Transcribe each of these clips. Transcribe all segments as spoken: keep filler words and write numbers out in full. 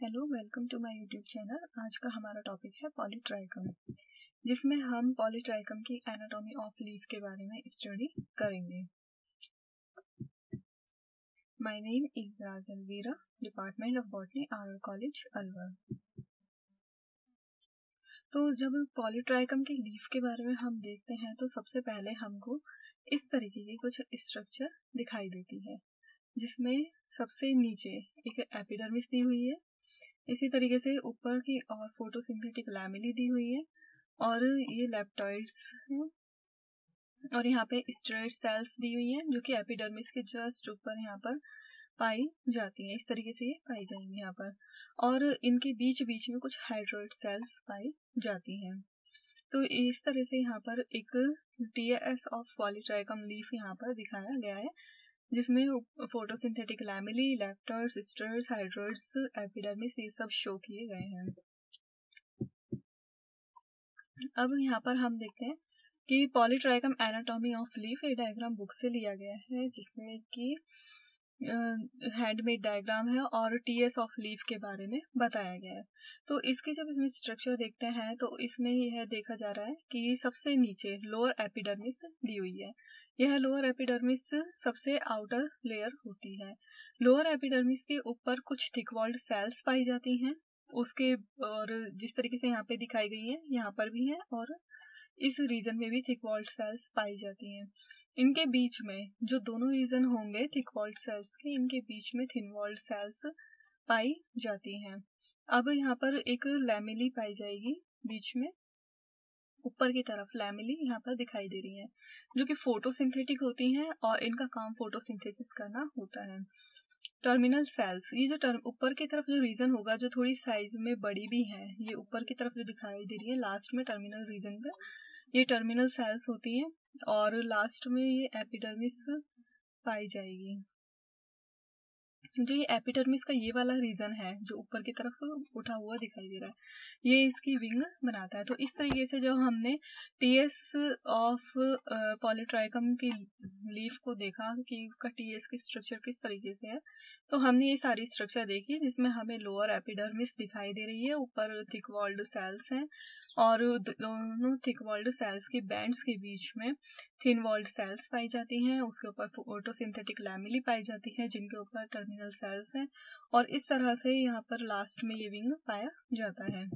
Hello, welcome to my YouTube channel. आज का हमारा टॉपिक है पॉलीट्राइकम, जिसमें हम पॉलीट्राइकम की एनाटॉमी ऑफ लीफ के बारे में स्टडी करेंगे। My name is Raj Alvira, department of botany, R college, Alwar. तो जब पॉलीट्राइकम की लीफ के बारे में हम देखते हैं तो सबसे पहले हमको इस तरीके की कुछ स्ट्रक्चर दिखाई देती है, जिसमें सबसे नीचे एक एपिडर्मिस दी हुई है, इसी तरीके से ऊपर की और फोटोसिंथेटिक लैमेली दी हुई है, और ये लेप्टॉइड्स हैं, और यहाँ पे स्ट्रेट सेल्स दी हुई हैं जो कि एपिडर्मिस के जस्ट ऊपर यहाँ पर पाई जाती हैं। इस तरीके से ये पाई जाएंगी यहाँ पर, और इनके बीच बीच में कुछ हाइड्रोइड सेल्स पाई जाती हैं। तो इस तरह से यहाँ पर एक टीएएस ऑफ पॉलीट्राइकम लीफ यहाँ पर दिखाया गया है, जिसमें फोटोसिंथेटिक लैमेली, लेप्टॉइड्स, स्टर्स, हाइड्रोइड्स, एपिडर्मिस ये सब शो किए गए हैं। अब यहाँ पर हम देखते हैं कि पॉलीट्राइकम एनाटॉमी ऑफ लीफ ये डायग्राम बुक से लिया गया है, जिसमें कि हैंडमेड डायग्राम है और टीएस ऑफ लीफ के बारे में बताया गया है। तो इसके जब हम स्ट्रक्चर देखते हैं तो इसमें यह देखा जा रहा है कि सबसे नीचे लोअर एपिडर्मिस दी हुई है। यह लोअर एपिडर्मिस सबसे आउटर लेयर होती है। लोअर एपिडर्मिस के ऊपर कुछ थिक वॉल्ड सेल्स पाई जाती हैं, उसके और जिस तरीके से यहाँ पे दिखाई गई है यहाँ पर भी है, और इस रीजन में भी थिक वॉल्ड सेल्स पाई जाती हैं। इनके बीच में जो दोनों रीजन होंगे थिक वॉल्ड सेल्स के, इनके बीच में थिन वॉल्ड सेल्स पाई जाती हैं। अब यहाँ पर एक लैमेली पाई जाएगी बीच में, ऊपर की तरफ लैमेली यहाँ पर दिखाई दे रही है, जो कि फोटोसिंथेटिक होती हैं और इनका काम फोटोसिंथेसिस करना होता है। टर्मिनल सेल्स, ये जो टर्म ऊपर की तरफ जो रीजन होगा जो थोड़ी साइज में बड़ी भी है, ये ऊपर की तरफ जो दिखाई दे रही है लास्ट में टर्मिनल रीजन पे, ये टर्मिनल सेल्स होती हैं, और लास्ट में ये एपिडर्मिस पाई जाएगी। जो ये एपिडर्मिस का ये वाला रीजन है जो ऊपर की तरफ उठा हुआ दिखाई दे रहा है, ये इसकी विंग बनाता है। तो इस तरीके से जब हमने टीएस ऑफ पॉलीट्राइकम की लीफ को देखा कि उसका टीएस की स्ट्रक्चर किस तरीके से है, तो हमने ये सारी स्ट्रक्चर देखी, जिसमें हमें लोअर एपिडर्मिस दिखाई दे रही है, ऊपर थिक वॉल्ड सेल्स हैं, और दोनों थिक वॉल्ड सेल्स के बैंड्स के बीच में थिन वॉल्ड सेल्स पाई जाती हैं, उसके ऊपर फोटोसिंथेटिक लैमेली पाई जाती है जिनके ऊपर टर्मिनल सेल्स हैं, और इस तरह से यहाँ पर लास्ट में ये विंग पाया जाता है।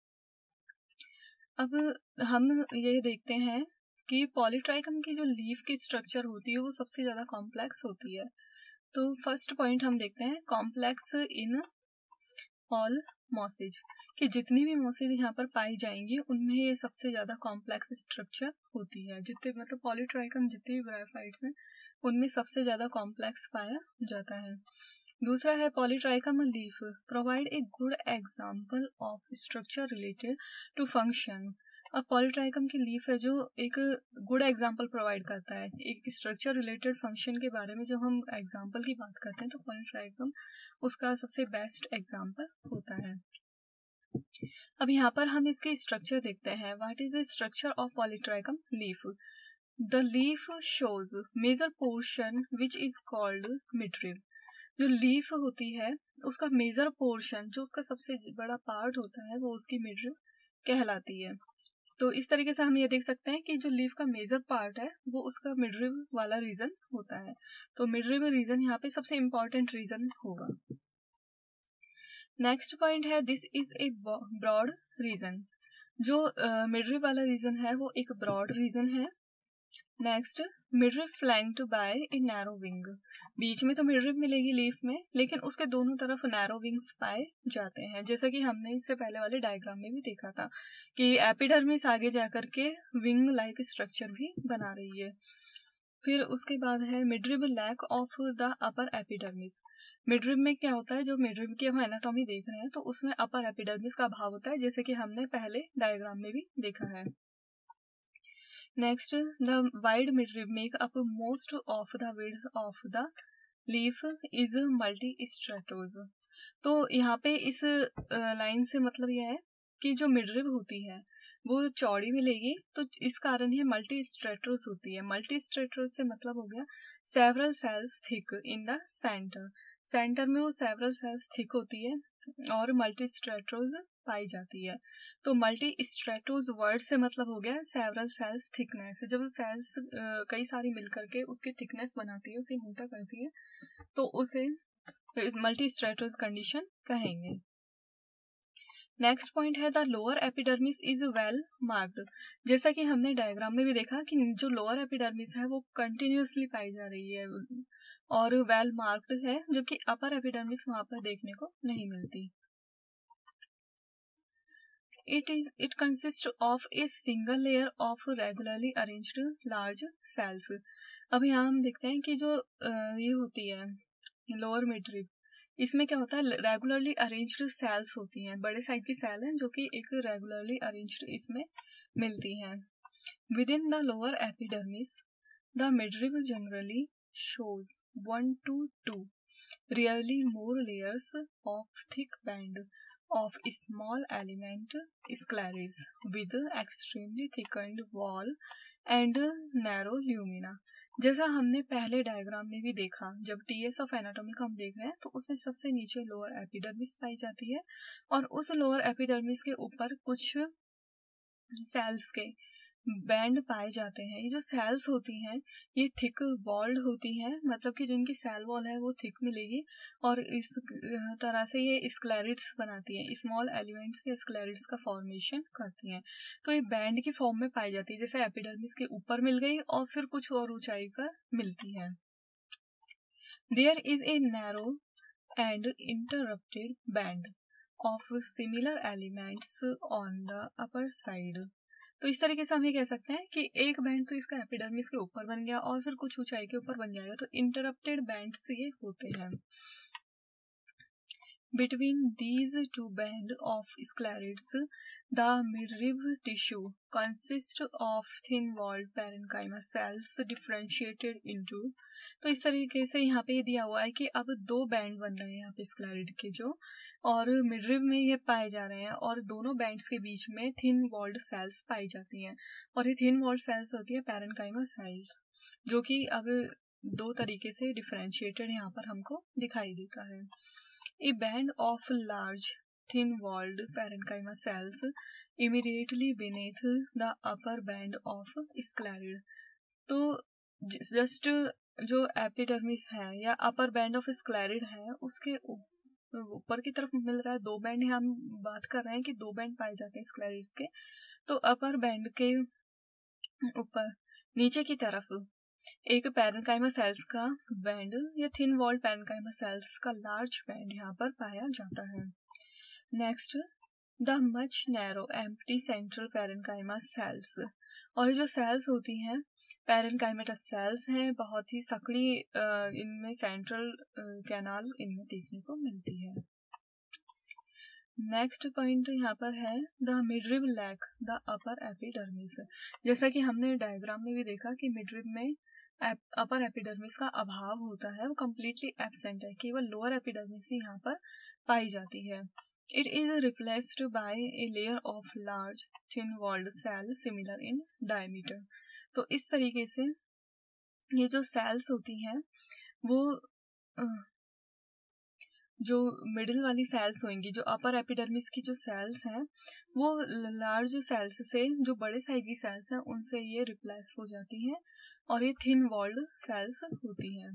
अब हम ये देखते हैं कि पॉलीट्राइकम की जो लीफ की स्ट्रक्चर होती है वो सबसे ज्यादा कॉम्प्लेक्स होती है। तो फर्स्ट पॉइंट हम देखते हैं कॉम्प्लेक्स इन ऑल मॉसेज, कि जितनी भी मॉसेज यहाँ पर पाई जाएंगी उनमें ये सबसे ज्यादा कॉम्प्लेक्स स्ट्रक्चर होती है। जितने मतलब पॉलीट्राइकम जितने भी ब्रायोफाइट्स हैं उनमें सबसे ज्यादा कॉम्प्लेक्स पाया जाता है। दूसरा है polytrichum leaf provide a good example of structure related to function. अब पॉलीट्राइकम की लीफ है जो एक गुड एग्जाम्पल प्रोवाइड करता है एक स्ट्रक्चर रिलेटेड फंक्शन के बारे में। जब हम एग्जाम्पल की बात करते हैं तो पॉलीट्राइकम उसका सबसे बेस्ट एग्जाम्पल होता है। अब यहाँ पर हम इसके स्ट्रक्चर देखते हैं। What is the structure of polytrichum leaf? The leaf shows major portion which is called midrib. जो लीफ होती है उसका मेजर पोर्शन, जो उसका सबसे बड़ा पार्ट होता है, वो उसकी मिडरिब कहलाती है। तो इस तरीके से हम ये देख सकते हैं कि जो लीफ का मेजर पार्ट है वो उसका मिडरिब वाला रीजन होता है। तो मिडरिब रीजन यहाँ पे सबसे इंपॉर्टेंट रीजन होगा। नेक्स्ट पॉइंट है this is a broad region. जो मिडरिब वाला रीजन है वो एक ब्रॉड रीजन है। Next, midrib flanked by a narrow wing. बीच में तो मिडरिब मिलेगी लीफ में, लेकिन उसके दोनों तरफ नैरो विंग्स पाए जाते हैं, जैसा कि हमने इससे पहले वाले डायग्राम में भी देखा था कि एपिडर्मिस आगे जाकर के विंग लाइक स्ट्रक्चर भी बना रही है। फिर उसके बाद है midrib lack of the upper epidermis. Midrib में क्या होता है, जो मिडरिब की हम एनाटॉमी देख रहे हैं तो उसमें अपर एपिडर्मिस का अभाव होता है, जैसे कि हमने पहले डायग्राम में भी देखा है। Next, the wide midrib make up most of the width of the leaf is multistratose. तो यहाँ पे इस लाइन से मतलब यह है कि जो मिडरिब होती है वो चौड़ी मिलेगी, तो इस कारण ये मल्टी स्ट्रेटोज होती है। मल्टी स्ट्रेटोज से मतलब हो गया several cells thick in the centre. Centre में वो सेवरल सेल्स थिक होती है और मल्टी स्ट्रेटोज पाई जाती है। तो मल्टी स्ट्रेटोज वर्ड से मतलब हो गया सेवरल सेल्स थिकनेस। जब सेल्स कई सारी मिलकर के उसकी थिकनेस बनाती है, उसे मोटा करती है, तो उसे मल्टी स्ट्रेटोज कंडीशन कहेंगे। नेक्स्ट पॉइंट है the lower epidermis is well marked. जैसा कि हमने डायग्राम में भी देखा कि जो लोअर एपिडर्मिस है वो कंटिन्यूसली पाई जा रही है और वेल मार्क्ड है, जबकि अपर एपिडर्मिस वहां पर देखने को नहीं मिलती। It is it consist of a single layer of regularly arranged large cells. अब यहाँ हम देखते हैं कि जो ये होती है लोअर मिडरिब, इसमें क्या होता है, रेगुलरली अरेंज्ड सेल्स होती हैं, बड़े साइज की सेल हैं जो कि एक रेगुलरली अरेंज्ड इसमें मिलती हैं। Within the lower epidermis the midrib generally shows one to two rarely more layers of thick band of small element sclerae with extremely thickened wall and narrow lumina। जैसा हमने पहले diagram में भी देखा, जब टीएस ऑफ एनाटॉमी को हम देख रहे हैं तो उसमें सबसे नीचे लोअर एपिडर्मिस पाई जाती है और उस लोअर एपिडर्मिस के ऊपर कुछ सेल्स के बैंड पाए जाते हैं। ये जो सेल्स होती हैं ये थिक वॉल्ड होती हैं, मतलब कि जिनकी सेल वॉल है वो थिक मिलेगी और इस तरह से ये स्क्लेरिड्स बनाती हैं, स्मॉल एलिमेंट्स या स्क्लेरिड्स का फॉर्मेशन करती हैं। तो ये बैंड की फॉर्म में पाई जाती है, जैसे एपिडर्मिस के ऊपर मिल गई और फिर कुछ और ऊंचाई पर मिलती है। There is a narrow and interrupted band of similar elements on the upper side. तो इस तरीके से हम ये कह सकते हैं कि एक बैंड तो इसका एपिडर्मिस के ऊपर बन गया और फिर कुछ ऊंचाई के ऊपर बन जाएगा, तो इंटरप्टेड बैंड्स ये होते हैं। Between these two band of sclereids the midrib tissue consist of thin walled parenchyma cells differentiated into. तो इस तरीके से यहाँ पे ये दिया हुआ है कि अब दो बैंड बन रहे हैं यहाँ पे स्क्लेरिड के जो, और मिडरिब में ये पाए जा रहे हैं और दोनों बैंड्स के बीच में थिन वॉल्ड सेल्स पाई जाती हैं और ये थिन वॉल्ड सेल्स होती है पैरेन्काइमा सेल्स, जो कि अब दो तरीके से डिफरेंशिएटेड यहाँ पर हमको दिखाई देता है। A band of large thin walled parenchyma cells immediately beneath the upper band of sclereid. तो जस्ट जो एपिडर्मिस है या अपर बैंड ऑफ स्क्लेरिड है उसके ऊपर की तरफ मिल रहा है दो बैंड, हम बात कर रहे हैं कि दो बैंड पाए जाते हैं स्क्लेरिड के। तो अपर बैंड के ऊपर नीचे की तरफ एक पैरेन्काइमा सेल्स का बैंड या थिन वॉल्ड पैरेन्काइमा सेल्स का लार्ज बैंड यहाँ पर पाया जाता है। Next the much narrow empty central parenchyma cells. और जो सेल्स होती हैं पैरेन्काइमेटस सेल्स हैं, बहुत ही सकड़ी इनमें सेंट्रल कैनाल इनमें देखने को मिलती है। नेक्स्ट पॉइंट यहाँ पर है the midrib lack the upper epidermis. जैसा कि हमने डायग्राम में भी देखा कि मिडरिब में अपर एपिडर्मिस का अभाव होता है, वो कम्प्लीटली एब्सेंट है, केवल लोअर एपिडर्मिस ही यहाँ पर पाई जाती है। It is replaced by a layer of large thin walled cell similar in diameter. तो इस तरीके से ये जो सेल्स होती हैं वो जो मिडिल वाली सेल्स होंगी, जो अपर एपिडर्मिस की जो सेल्स हैं वो लार्ज सेल्स से, जो बड़े साइज की सेल्स हैं उनसे ये रिप्लेस हो जाती हैं और ये थिन वॉल्ड सेल्स होती हैं।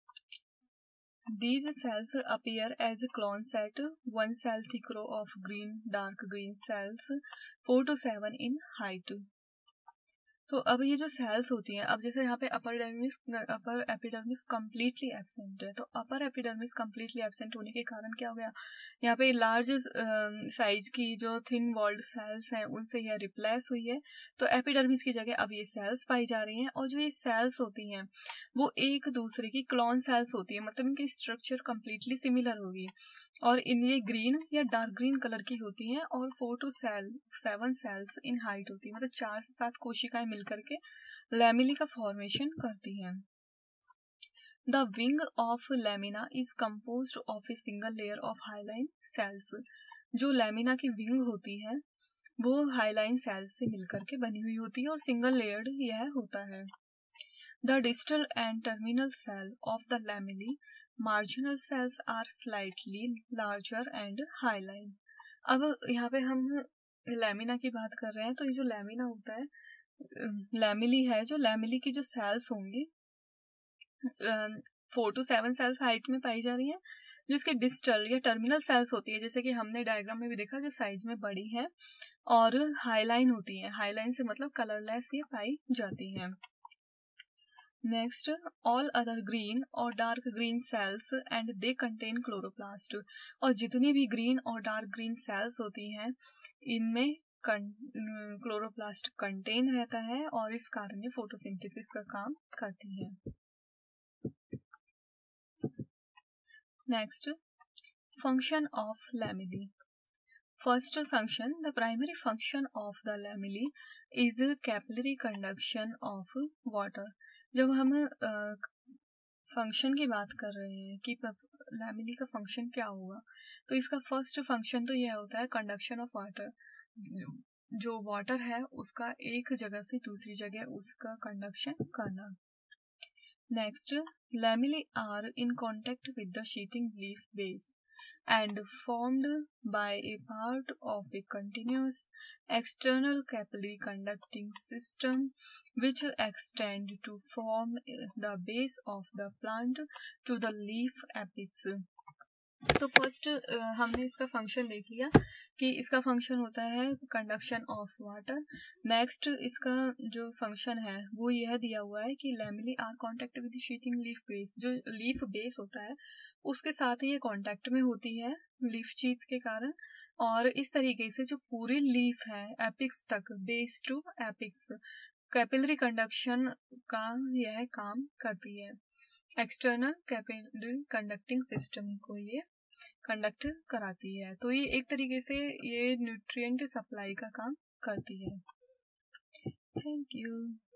These cells appear as clones at one cell thick row of green dark green cells four to seven in height। तो अब ये जो सेल्स होती हैं, अब जैसे यहाँ पे upper epidermis upper epidermis completely absent है, तो अपर एपिडर्मिस कम्प्लीटली एब्सेंट होने के कारण क्या हो गया, यहाँ पे लार्ज साइज की जो थिन वॉल्ड सेल्स हैं उनसे यह रिप्लेस हुई है, तो एपिडर्मिस की जगह अब ये सेल्स पाई जा रही हैं। और जो ये सेल्स होती हैं वो एक दूसरे की क्लोन सेल्स होती है, मतलब इनकी स्ट्रक्चर कम्प्लीटली सिमिलर होगी और इन ये ग्रीन या डार्क ग्रीन कलर की होती हैं और four to cell seven cells in height होती है, मतलब चार से सात कोशिकाएं मिलकर के लैमिली का फॉर्मेशन करती हैं। The wing of lamina is composed of a single layer of hyaline cells. जो लैमिना की विंग होती है वो हाइलाइन सेल्स से मिलकर के बनी हुई होती है और सिंगल लेयर्ड यह होता है। The distal and terminal cell of the lamellae marginal cells are slightly larger and hyaline. अब यहाँ पे हम लैमिना की बात कर रहे हैं, तो ये जो लैमिना होता है, लैमिली है, जो लैमिली की जो सेल्स होंगी four to seven cells height में पाई जा रही है, जो इसके डिस्टल या टर्मिनल सेल्स होती है, जैसे कि हमने डायग्राम में भी देखा, जो साइज में बड़ी है और हाईलाइन होती है। हाईलाइन से मतलब कलरलेस ये पाई जाती है। नेक्स्ट, ऑल अदर ग्रीन और dark green cells and they contain chloroplast. और जितनी भी ग्रीन और डार्क ग्रीन सेल्स होती हैं, इनमें क्लोरोप्लास्ट कंटेन रहता है और इस कारण ये फोटोसिंथेसिस का काम करती है। Next, function of lamellae. First function, the primary function of the lamellae is capillary conduction of water. जब हम फंक्शन uh, की बात कर रहे हैं कि लैमेली का फंक्शन क्या होगा, तो इसका फर्स्ट फंक्शन तो यह होता है कंडक्शन ऑफ वाटर। जो वाटर है उसका एक जगह से दूसरी जगह उसका कंडक्शन करना। Next, lamellae are in contact with the sheathing leaf base and formed by a part of a continuous external capillary conducting system which extend to form the base of the plant to the leaf apex. तो first हमने इसका function देख लिया कि इसका function होता है conduction of water. Next, इसका जो फंक्शन है वो यह दिया हुआ है कि lamellae are contact with sheathing leaf base. जो लीफ बेस होता है उसके साथ ही ये कॉन्टेक्ट में होती है लीफ शीथ के कारण, और इस तरीके से जो पूरी लीफ है एपिक्स तक, base to apex, capillary conduction का यह काम करती है। एक्सटर्नल कैपिलरी कंडक्टिंग सिस्टम को ये कंडक्ट कराती है। तो ये एक तरीके से ये न्यूट्रिएंट सप्लाई का काम करती है। Thank you.